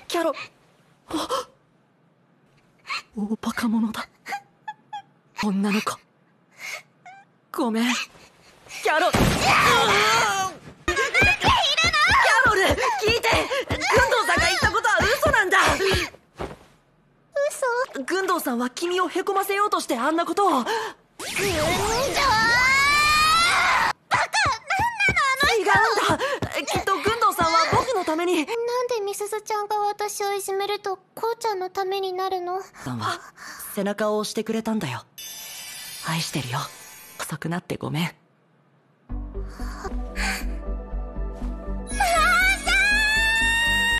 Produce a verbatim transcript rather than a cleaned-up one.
キャロ、あ、大バカ者だ。女の子、ごめん。キャロ、キャロル、聞いて。軍藤さんが言ったことは嘘なんだ。 嘘？ 軍藤さんは君をへこませようとしてあんなことを。 軍藤、バカ、 違うんだ。きっと軍藤さんは僕のために。 なんでみすずちゃんが私をいじめるとこうちゃんのためになるの？ さんは背中を押してくれたんだよ。愛してるよ。遅くなってごめん。